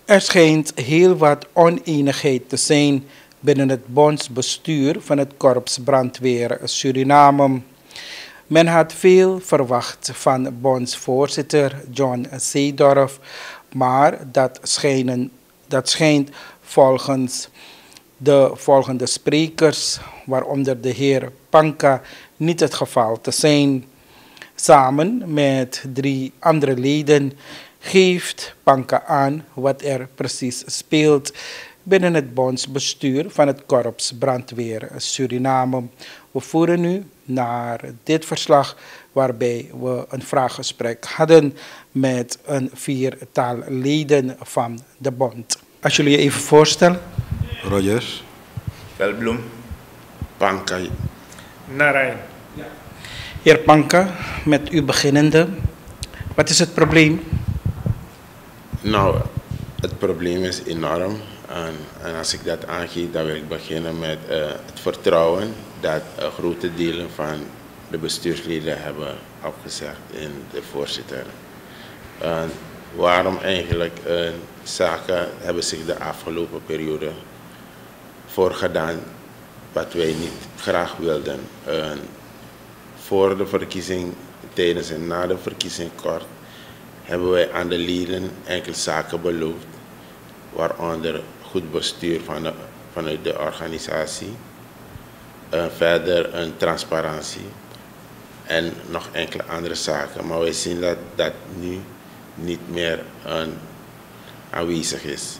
Er schijnt heel wat oneenigheid te zijn binnen het bondsbestuur van het Korps Brandweer Suriname. Men had veel verwacht van bondsvoorzitter John Seedorf, maar dat schijnt volgens de volgende sprekers, waaronder de heer Panka, niet het geval te zijn. Samen met 3 andere leden geeft Panka aan wat er precies speelt binnen het bondsbestuur van het Korps Brandweer Suriname. We voeren nu naar dit verslag waarbij we een vraaggesprek hadden met een 4-tal leden van de bond. Als jullie je even voorstellen. Rogers. Veldbloem. Panka. Narayan. Heer Panka, met u beginnende. Wat is het probleem? Nou, het probleem is enorm. En als ik dat aangeef, dan wil ik beginnen met het vertrouwen dat grote delen van de bestuursleden hebben opgezegd in de voorzitter. Waarom eigenlijk zaken hebben zich de afgelopen periode voorgedaan wat wij niet graag wilden. Voor de verkiezing, tijdens en na de verkiezing kort, hebben wij aan de leden enkele zaken beloofd, waaronder goed bestuur vanuit de organisatie, verder een transparantie en nog enkele andere zaken. Maar wij zien dat dat nu niet meer aanwezig is.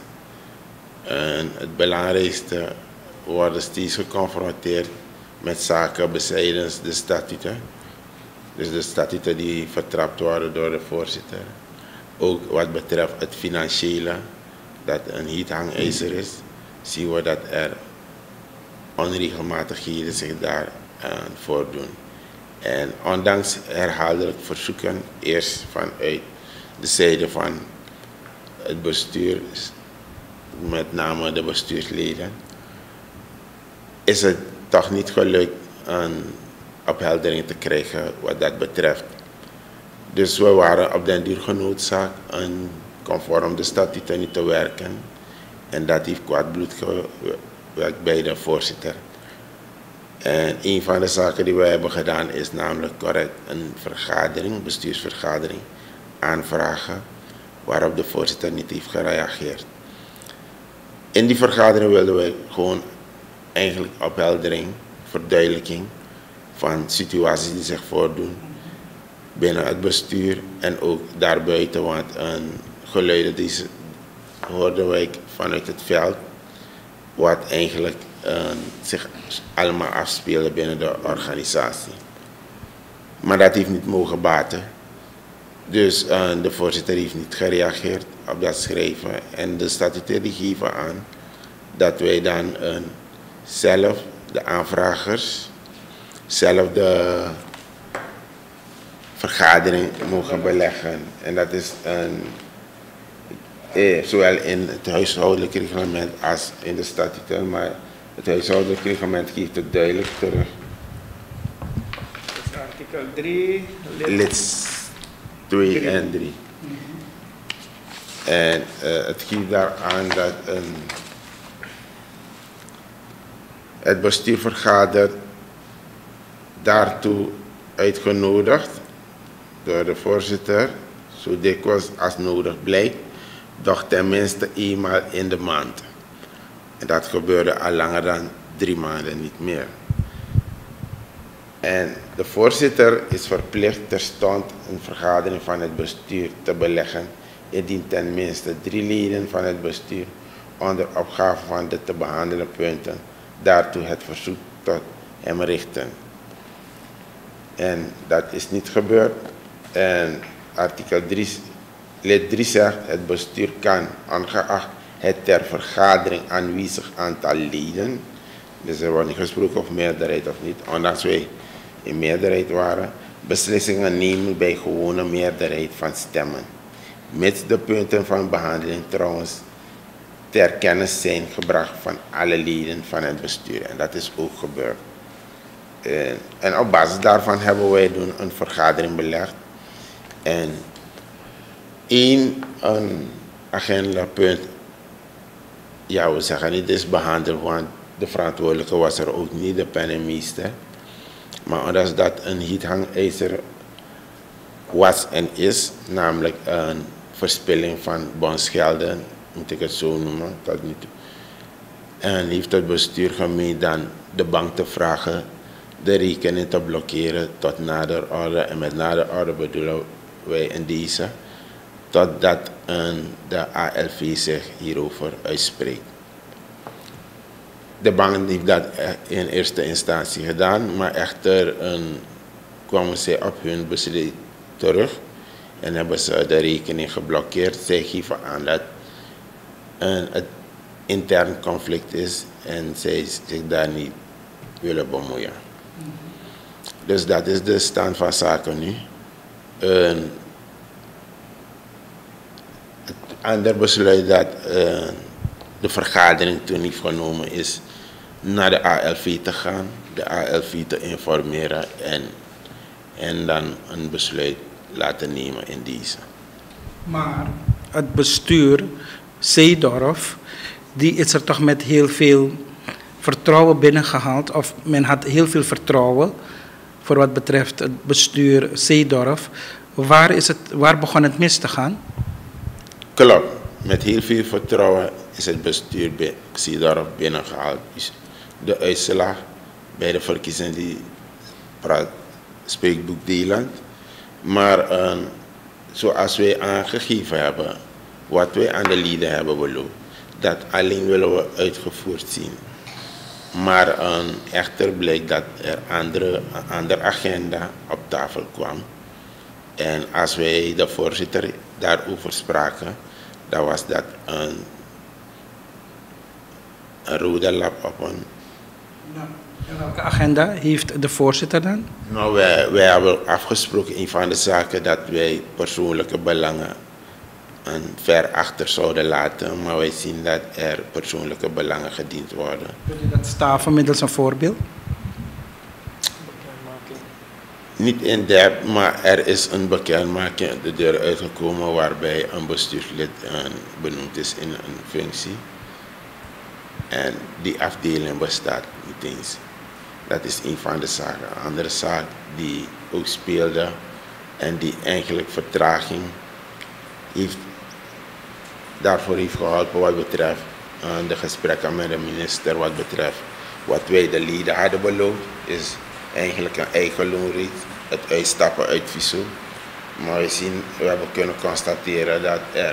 En het belangrijkste, we worden steeds geconfronteerd met zaken besijdens de statuten. Dus de statuten die vertrapt worden door de voorzitter. Ook wat betreft het financiële, dat een hiethangijzer is, zien we dat er onregelmatigheden zich daar voordoen. En ondanks herhaaldelijk verzoeken, eerst vanuit de zijde van het bestuur, met name de bestuursleden, is het toch niet gelukt een opheldering te krijgen wat dat betreft. Dus we waren op den duur genoodzaakt conform de statuten niet te werken. En dat heeft kwaad bloed gewerkt bij de voorzitter. En een van de zaken die wij hebben gedaan is namelijk correct een vergadering, bestuursvergadering, aanvragen waarop de voorzitter niet heeft gereageerd. In die vergadering wilden wij gewoon eigenlijk opheldering, verduidelijking van situaties die zich voordoen binnen het bestuur en ook daarbuiten, want geluiden die hoorden wij vanuit het veld, wat eigenlijk zich allemaal afspeelde binnen de organisatie. Maar dat heeft niet mogen baten. Dus de voorzitter heeft niet gereageerd op dat schrijven. En de statuten die geven aan dat wij dan zelf, de aanvragers, zelf de vergadering mogen beleggen. En dat is zowel in het huishoudelijk reglement als in de statuten. Maar het huishoudelijk reglement geeft het duidelijk terug. Dus artikel 3, lid 2 en 3. En het geeft daar aan dat het bestuur vergadert daartoe uitgenodigd door de voorzitter, zo dikwijls als nodig blijkt, doch tenminste eenmaal in de maand. En dat gebeurde al langer dan 3 maanden niet meer. En de voorzitter is verplicht terstond een vergadering van het bestuur te beleggen, indien tenminste 3 leden van het bestuur onder opgave van de te behandelen punten daartoe het verzoek tot hem richten. En dat is niet gebeurd. En artikel 3, lid 3 zegt, het bestuur kan, ongeacht het ter vergadering aanwezig aantal leden, dus er wordt niet gesproken of meerderheid of niet, ondanks wij in meerderheid waren, beslissingen nemen bij gewone meerderheid van stemmen. Mits de punten van behandeling trouwens ter kennis zijn gebracht van alle leden van het bestuur. En dat is ook gebeurd. En op basis daarvan hebben wij een vergadering belegd. En één agendapunt ja, we zeggen niet is behandeld, want de verantwoordelijke was er ook niet, de penningmeester. Maar omdat dat een hiethangijzer was en is, namelijk een verspilling van bondsgelden, moet ik het zo noemen, tot nu toe. En heeft het bestuur gemeend dan de bank te vragen de rekening te blokkeren tot nader orde. En met nader orde bedoelen wij in deze, totdat de ALV zich hierover uitspreekt. De bank heeft dat in eerste instantie gedaan, maar echter kwamen zij op hun besluit terug en hebben ze de rekening geblokkeerd. Zij geven aan dat het intern conflict is en zij zich daar niet willen bemoeien. Dus dat is de stand van zaken nu. Het andere besluit dat de vergadering toen heeft genomen is naar de ALV te gaan, de ALV te informeren en dan een besluit laten nemen in deze. Maar het bestuur, Seedorf, die is er toch met heel veel vertrouwen binnengehaald, of men had heel veel vertrouwen voor wat betreft het bestuur Seedorf. Waar begon het mis te gaan? Klopt, met heel veel vertrouwen is het bestuur bij Seedorf binnengehaald. Dus de uitslag bij de verkiezingen die spreekt boekdelend. Maar zoals wij aangegeven hebben, wat wij aan de leden hebben beloofd, dat alleen willen we uitgevoerd zien. Maar echter blijkt dat er een andere agenda op tafel kwam. En als wij de voorzitter daarover spraken, dan was dat een rode lap op een... En welke agenda heeft de voorzitter dan? Nou, wij hebben afgesproken in van de zaken dat wij persoonlijke belangen ver achter zouden laten, maar wij zien dat er persoonlijke belangen gediend worden. Wil je dat staven middels een voorbeeld? Niet in depth, maar er is een bekendmaking de deur uitgekomen waarbij een bestuurslid benoemd is in een functie. En die afdeling bestaat niet eens. Dat is een van de zaken. Een andere zaak die ook speelde en die eigenlijk vertraging daarvoor heeft geholpen wat betreft de gesprekken met de minister, wat betreft wat wij de leden hadden beloofd, is eigenlijk een eigen loonrecht, het uitstappen uit VISO. Maar we hebben kunnen constateren dat er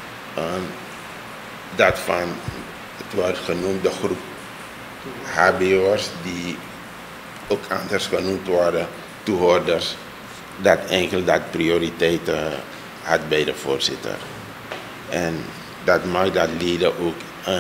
dat van, het wordt genoemd, de groep HBO'ers die ook anders genoemd worden, toehoorders, dat eigenlijk dat prioriteit had bij de voorzitter. En dat maakt dat leden ook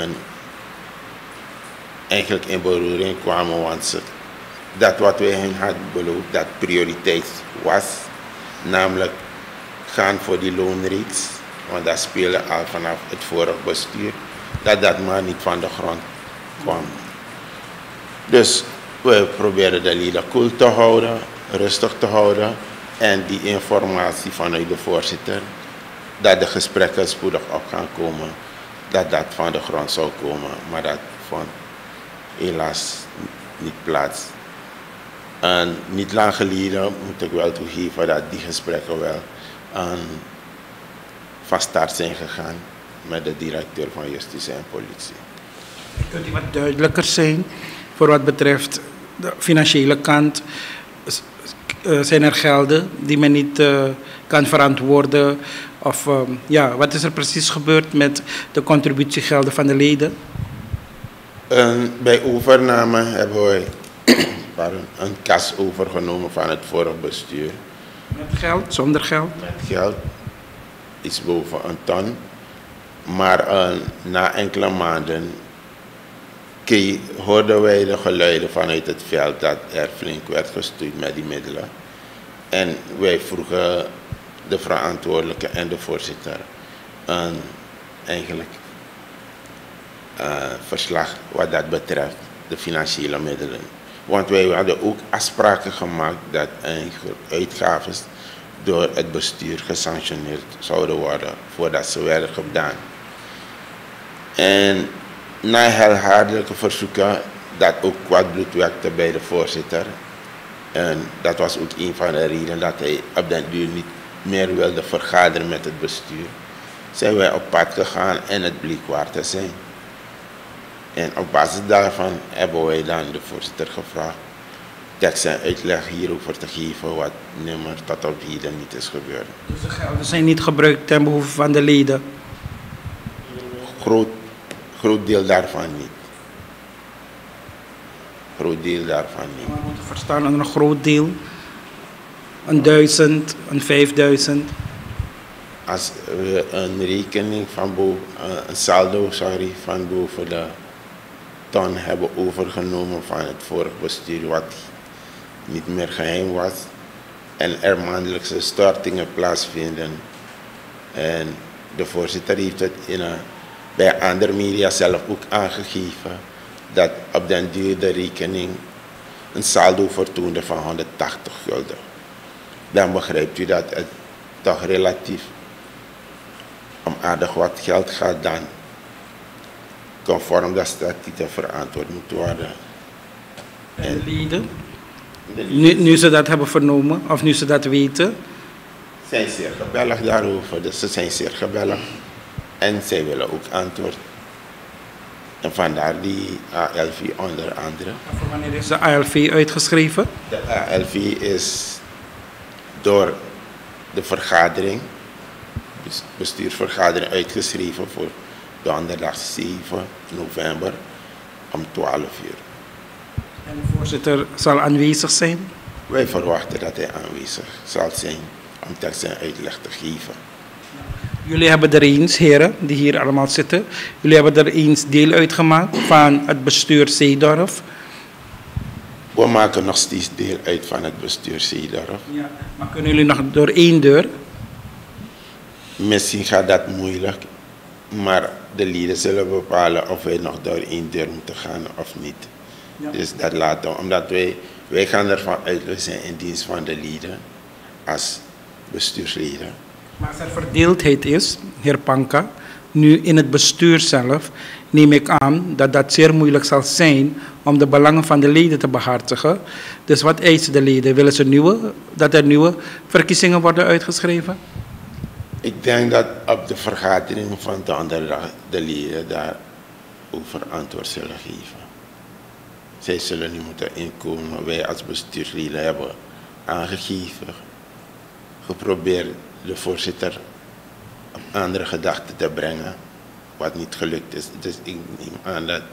eigenlijk in beroering kwamen, want dat wat wij hen hadden beloofd, dat prioriteit was, namelijk gaan voor die loonreeks, want dat speelde al vanaf het vorige bestuur, dat maar niet van de grond kwam. Dus we proberen de leden koel te houden, rustig te houden en die informatie vanuit de voorzitter, dat de gesprekken spoedig op gaan komen, dat van de grond zou komen, maar dat vond helaas niet plaats. En niet lang geleden moet ik wel toegeven dat die gesprekken wel van start zijn gegaan met de directeur van Justitie en Politie. Kunt u wat duidelijker zijn voor wat betreft de financiële kant? Zijn er gelden die men niet kan verantwoorden? Of wat is er precies gebeurd met de contributiegelden van de leden? Bij overname hebben wij een kas overgenomen van het vorige bestuur. Met geld, zonder geld? Met geld, iets boven een ton. Maar na enkele maanden hoorden wij de geluiden vanuit het veld dat er flink werd gestuurd met die middelen. En wij vroegen de verantwoordelijke en de voorzitter eigenlijk verslag wat dat betreft, de financiële middelen. Want wij hadden ook afspraken gemaakt dat uitgaven door het bestuur gesanctioneerd zouden worden voordat ze werden gedaan. En na herhaaldelijke verzoeken dat ook kwaad bloed wekte bij de voorzitter. En dat was ook een van de redenen dat hij op den duur niet meer wilde vergaderen met het bestuur. Zijn wij op pad gegaan en het bleek waar te zijn. En op basis daarvan hebben wij dan de voorzitter gevraagd tekst en uitleg hierover te geven wat nimmer tot op heden niet is gebeurd. Dus de gelden zijn niet gebruikt ten behoeve van de leden? Groot deel daarvan niet. Groot deel daarvan niet. We moeten verstaan onder een groot deel. 1000, 5000. Als we een rekening van een saldo van boven de ton hebben overgenomen van het vorige bestuur, wat niet meer geheim was, en er maandelijkse stortingen plaatsvinden. En de voorzitter heeft het bij andere media zelf ook aangegeven dat op den duur de rekening een saldo vertoonde van 180 gulden. Dan begrijpt u dat het toch relatief om aardig wat geld gaat dan conform dat statuten verantwoord moet worden. En de leden? Nu ze dat hebben vernomen, of nu ze dat weten? Zijn zeer gebelligd daarover, dus ze zijn zeer gebelligd. En zij willen ook antwoord. En vandaar die ALV onder andere. En voor wanneer is de ALV uitgeschreven? De ALV is door de vergadering, dus bestuursvergadering, uitgeschreven voor donderdag 7 november om 12 uur. En de voorzitter zal aanwezig zijn? Wij verwachten dat hij aanwezig zal zijn om tekst en uitleg te geven. Jullie hebben er eens, heren, die hier allemaal zitten, jullie hebben er eens deel uitgemaakt van het bestuur Zeedorf. We maken nog steeds deel uit van het bestuur Zeedorf. Ja, maar kunnen jullie nog door één deur? Misschien gaat dat moeilijk, maar de leden zullen bepalen of wij nog door één deur moeten gaan of niet. Ja. Dus dat laten we, omdat wij gaan ervan uit, we zijn in dienst van de leden als bestuursleden. Maar als er verdeeldheid is, heer Panka, nu in het bestuur zelf, neem ik aan dat dat zeer moeilijk zal zijn om de belangen van de leden te behartigen. Dus wat eisen de leden? Willen ze dat er nieuwe verkiezingen worden uitgeschreven? Ik denk dat op de vergadering van donderdag de leden daarover antwoord zullen geven. Zij zullen nu moeten inkomen. Wij als bestuursleden hebben aangegeven, geprobeerd de voorzitter op andere gedachten te brengen, wat niet gelukt is. Dus ik neem aan dat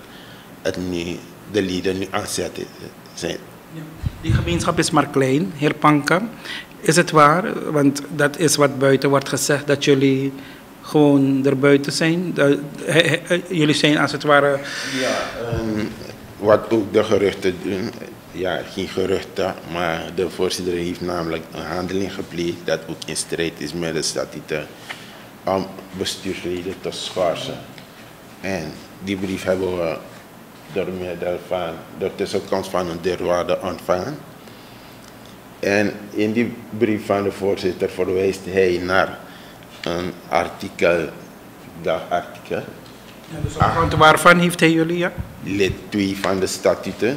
de leden nu aan zet zijn. Ja. Die gemeenschap is maar klein, heer Panka. Is het waar, want dat is wat buiten wordt gezegd, dat jullie gewoon erbuiten zijn? Jullie zijn als het ware... Ja, wat ook de geruchten doen, ja, geen geruchten, maar de voorzitter heeft namelijk een handeling gepleegd dat ook in strijd is met de statuten om bestuursleden te schorsen. En die brief hebben we door middel van de tussenkomst van een deurwaarde ontvangen. En in die brief van de voorzitter verwijst hij naar een artikel, dagartikel. Ja, dus op grond waarvan heeft hij jullie, ja? Lid 2 van de statuten.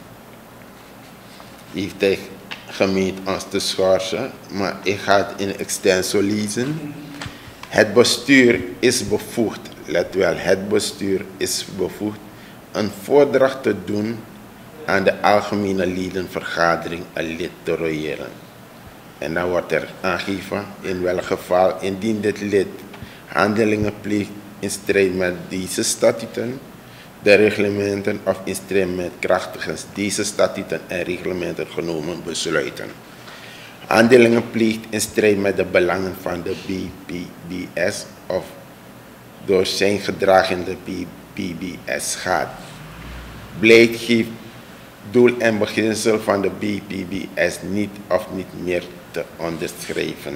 Heeft hij gemeend ons te schorsen, maar ik ga het in extenso lezen. Het bestuur is bevoegd, let wel, het bestuur is bevoegd een voordracht te doen aan de algemene ledenvergadering een lid te royeren. En dan wordt er aangegeven in welk geval, indien dit lid handelingen pleegt in strijd met deze statuten, de reglementen of in strijd met krachtigheid deze statuten en reglementen genomen besluiten. Handelingen pleegt in strijd met de belangen van de BPBS of door zijn gedrag in de BPBS gaat. Blijkt geeft doel en beginsel van de BPBS niet of niet meer te onderschrijven.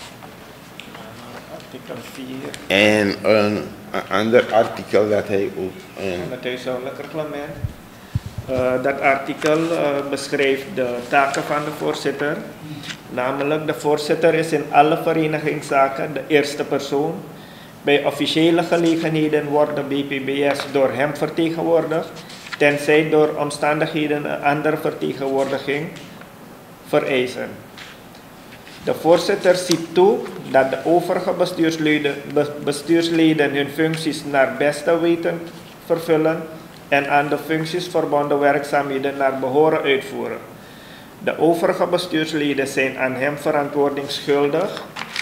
Artikel 4. En een ander artikel dat hij ook... Van het huishoudelijk reglement. Dat artikel beschrijft de taken van de voorzitter. Namelijk, de voorzitter is in alle verenigingszaken de eerste persoon Bij officiële gelegenheden wordt de BPBS door hem vertegenwoordigd, tenzij door omstandigheden een andere vertegenwoordiging vereisen. De voorzitter ziet toe dat de overige bestuursleden hun functies naar beste weten vervullen en aan de functies verbonden werkzaamheden naar behoren uitvoeren. De overige bestuursleden zijn aan hem verantwoording schuldig.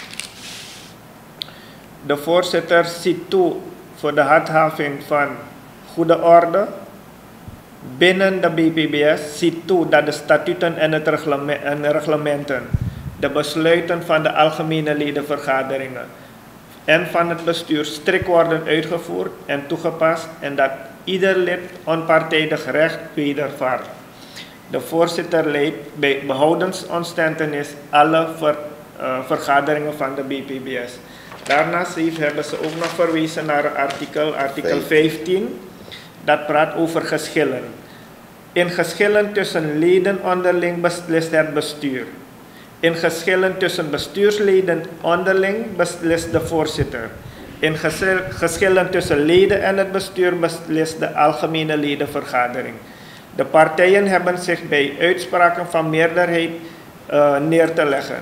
De voorzitter ziet toe voor de handhaving van goede orde binnen de BPBS, ziet toe dat de statuten en reglementen, de besluiten van de algemene ledenvergaderingen en van het bestuur strikt worden uitgevoerd en toegepast en dat ieder lid onpartijdig recht wedervaart. De voorzitter leidt bij behoudens-ontstentenis alle vergaderingen van de BPBS. Daarnaast hebben ze ook nog verwezen naar artikel 15, dat praat over geschillen. In geschillen tussen leden onderling beslist het bestuur. In geschillen tussen bestuursleden onderling beslist de voorzitter. In geschillen tussen leden en het bestuur beslist de algemene ledenvergadering. De partijen hebben zich bij uitspraken van meerderheid neer te leggen.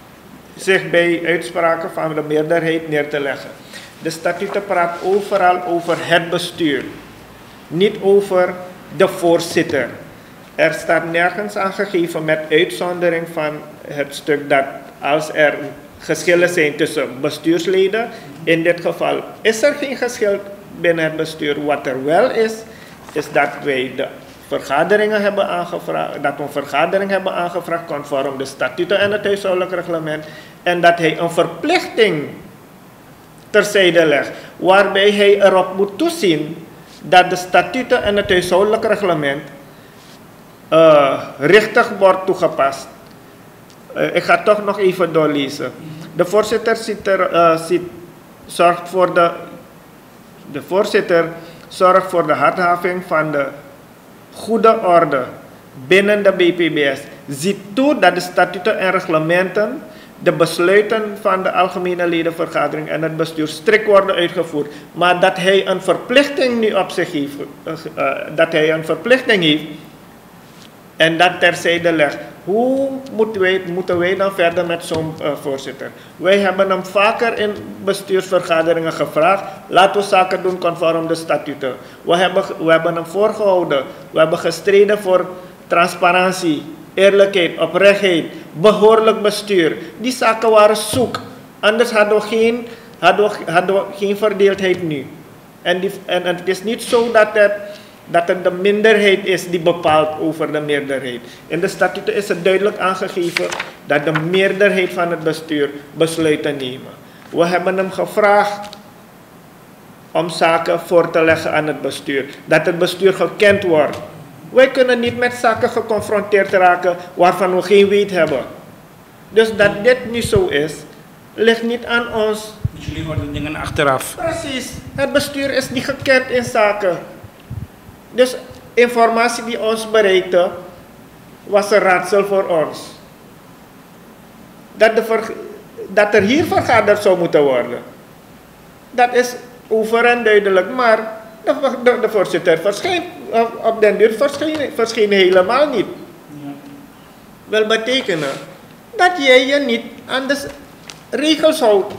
De statuten praat overal over het bestuur, niet over de voorzitter. Er staat nergens aangegeven met uitzondering van het stuk dat als er geschillen zijn tussen bestuursleden, in dit geval is er geen geschil binnen het bestuur. Wat er wel is dat wij de vergaderingen hebben aangevraagd, dat we een vergadering hebben aangevraagd conform de statuten en het huishoudelijk reglement en dat hij een verplichting terzijde legt, waarbij hij erop moet toezien dat de statuten en het huishoudelijk reglement richtig wordt toegepast. Ik ga toch nog even doorlezen. De voorzitter zorgt voor de handhaving van de goede orde binnen de BPBS. Ziet toe dat de statuten en reglementen, de besluiten van de algemene ledenvergadering en het bestuur strikt worden uitgevoerd. Maar dat hij een verplichting nu op zich heeft, en dat terzijde legt. Hoe moeten wij dan verder met zo'n voorzitter? Wij hebben hem vaker in bestuursvergaderingen gevraagd. Laten we zaken doen conform de statuten. We hebben hem voorgehouden. We hebben gestreden voor transparantie, eerlijkheid, oprechtheid, behoorlijk bestuur. Die zaken waren zoek. Anders hadden we geen verdeeldheid nu. En het is niet zo dat het de minderheid is die bepaalt over de meerderheid. In de statuten is het duidelijk aangegeven dat de meerderheid van het bestuur besluiten nemen. We hebben hem gevraagd om zaken voor te leggen aan het bestuur. Dat het bestuur gekend wordt. Wij kunnen niet met zaken geconfronteerd raken waarvan we geen weet hebben. Dus dat dit nu zo is, ligt niet aan ons. Jullie worden dingen achteraf. Precies. Het bestuur is niet gekend in zaken. Dus informatie die ons bereikte, was een raadsel voor ons. Dat er hier vergaderd zou moeten worden. Dat is over en duidelijk, maar de voorzitter verscheen op den duur verscheen helemaal niet. Ja. Wil betekenen dat jij je niet aan de regels houdt.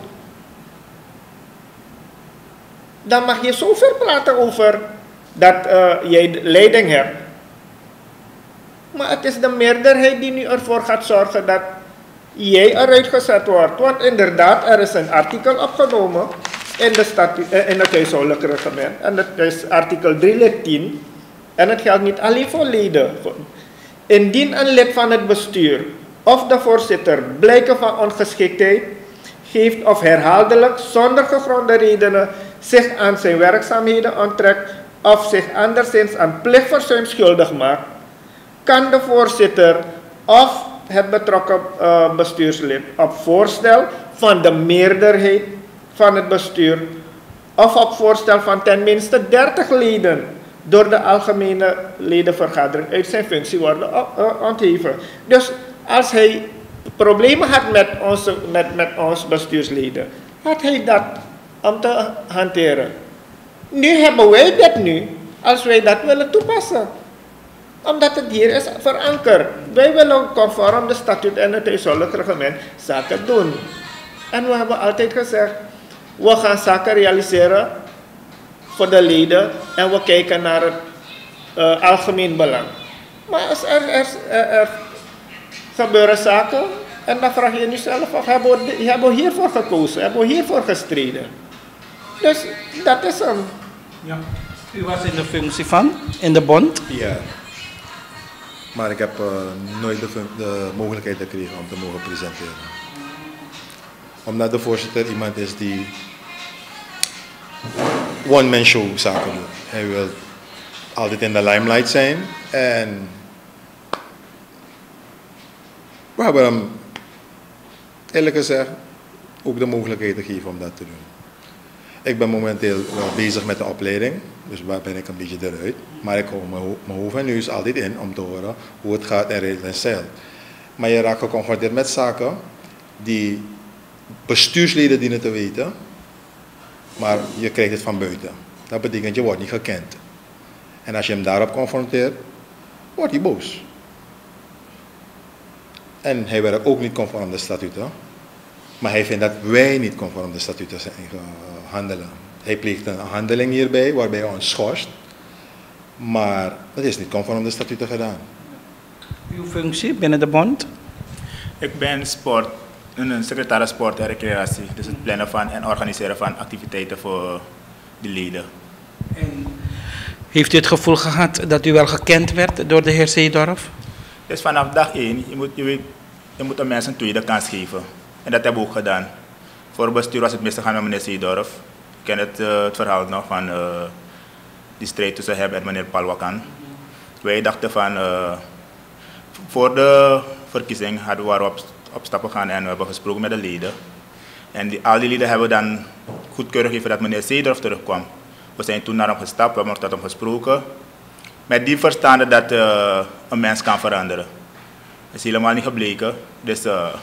Dan mag je zoveel praten over dat jij leiding hebt. Maar het is de meerderheid die nu ervoor gaat zorgen dat jij eruit gezet wordt. Want inderdaad, er is een artikel opgenomen in het huishoudelijk reglement. En dat is artikel 3 lid 10. En het geldt niet alleen voor leden. Indien een lid van het bestuur of de voorzitter blijken van ongeschiktheid geeft of herhaaldelijk zonder gegronde redenen zich aan zijn werkzaamheden onttrekt of zich anderszins aan plichtverzuim schuldig maakt, kan de voorzitter of het betrokken bestuurslid op voorstel van de meerderheid van het bestuur of op voorstel van tenminste 30 leden door de algemene ledenvergadering uit zijn functie worden ontheven. Dus als hij problemen had met ons bestuursleden, had hij dat om te hanteren. Nu hebben wij dat nu, als wij dat willen toepassen. Omdat het hier is verankerd. Wij willen conform de statuut en het huishoudelijk reglement zaken doen. En we hebben altijd gezegd, we gaan zaken realiseren voor de leden en we kijken naar het algemeen belang. Maar als er gebeuren zaken en dan vraag je jezelf af, hebben we hiervoor gekozen, hebben we hiervoor gestreden. Dus dat is hem. Ja. U was in de functie van, in de bond? Ja. Maar ik heb nooit de mogelijkheid gekregen om te mogen presenteren. Omdat de voorzitter iemand is die one-man show zaken doet. Hij wil altijd in de limelight zijn. En we hebben hem, eerlijk gezegd, ook de mogelijkheid gegeven om dat te doen. Ik ben momenteel wel bezig met de opleiding, dus waar ben ik een beetje eruit. Maar ik hou mijn hoofd en neus altijd in om te horen hoe het gaat in raad en zeil. Maar je raakt geconfronteerd met zaken die bestuursleden dienen te weten, maar je krijgt het van buiten. Dat betekent je wordt niet gekend. En als je hem daarop confronteert, wordt hij boos. En hij werkt ook niet conform de statuten. Maar hij vindt dat wij niet conform de statuten zijn handelen. Hij pleegt een handeling hierbij waarbij hij ons schorst. Maar dat is niet conform de statuten gedaan. Uw functie binnen de bond? Ik ben een secretaris sport en recreatie. Dus het plannen van en organiseren van activiteiten voor de leden. En heeft u het gevoel gehad dat u wel gekend werd door de heer Seedorf? Dus vanaf dag 1, je moet een mens een tweede kans geven. En dat hebben we ook gedaan. Voor het bestuur was het misgegaan met meneer Seedorf. Ik ken het verhaal nog van die strijd tussen hem en meneer Palwakan. Wij dachten van, voor de verkiezing hadden we op stappen gaan en we hebben gesproken met de leden. En al die leden hebben dan goedkeurig gegeven dat meneer Seedorf terugkwam. We zijn toen naar hem gestapt, we hebben met hem gesproken. Met die verstande dat een mens kan veranderen. Dat is helemaal niet gebleken. Dus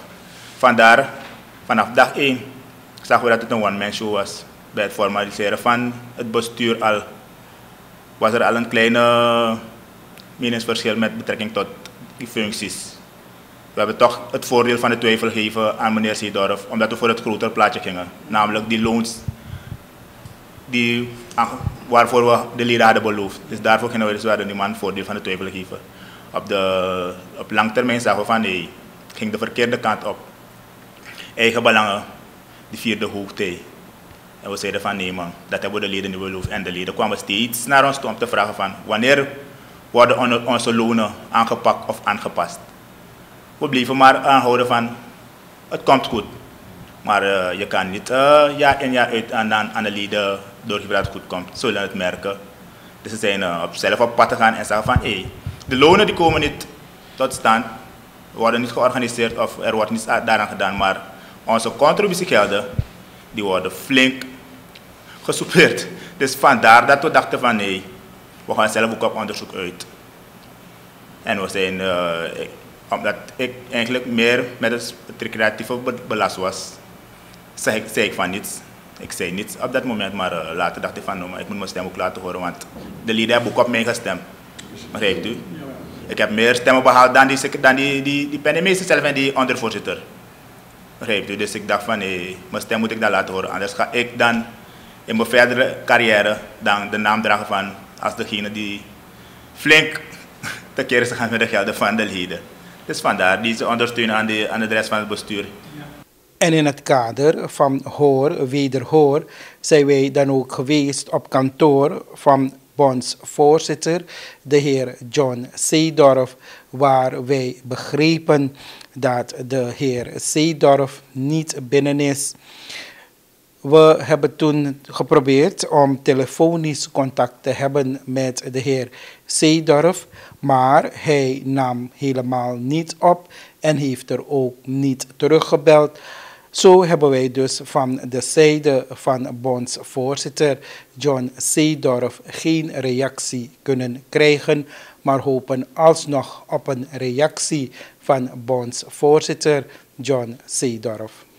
vanaf dag 1 zagen we dat het een one-man show was. Bij het formaliseren van het bestuur was er al een kleine meningsverschil met betrekking tot die functies. We hebben toch het voordeel van de twijfel gegeven aan meneer Seedorf, omdat we voor het grotere plaatje gingen. Namelijk die loons waarvoor we de leden hadden beloofd. Dus daarvoor gingen we dus die man voordeel van de twijfel geven. Op lang termijn zagen we van nee, het ging de verkeerde kant op. Eigen belangen, die vierde hoogtij. En we zeiden van nee man, dat hebben we de leden niet beloofd. En de leden kwamen steeds naar ons toe om te vragen van wanneer worden onze lonen aangepakt of aangepast. We bleven maar aanhouden van het komt goed. Maar je kan niet jaar in jaar uit aan de leden doorgeven dat het goed komt. Ze zullen het merken. Dus ze zijn zelf op pad gegaan en zeggen van hey, de lonen die komen niet tot stand, worden niet georganiseerd of er wordt niets daaraan gedaan. Maar onze contributiegelden die worden flink gesoupeerd. Dus vandaar dat we dachten van nee, we gaan zelf ook op onderzoek uit. En we zijn, omdat ik eigenlijk meer met het recreatieve belast was, zei ik van niets. Ik zei niets op dat moment, maar later dacht ik van ik moet mijn stem ook laten horen, want de leden hebben ook op mij gestemd. Begrijpt u? Ik heb meer stemmen behaald dan die pennemeester zelf en die ondervoorzitter. Begrijpt u? Dus ik dacht van nee, mijn stem moet ik dan laten horen, anders ga ik dan in mijn verdere carrière dan de naam dragen van als degene die flink tekeer is gegaan met de gelden van de leden. Dus vandaar deze ondersteuning aan de rest van het bestuur. En in het kader van hoor, wederhoor, zijn wij dan ook geweest op kantoor van bondsvoorzitter, de heer John Seedorf, waar wij begrepen dat de heer Seedorf niet binnen is. We hebben toen geprobeerd om telefonisch contact te hebben met de heer Seedorf, maar hij nam helemaal niet op en heeft er ook niet teruggebeld. Zo hebben wij dus van de zijde van bondsvoorzitter John Seedorf geen reactie kunnen krijgen, maar hopen alsnog op een reactie van bondsvoorzitter John Seedorf.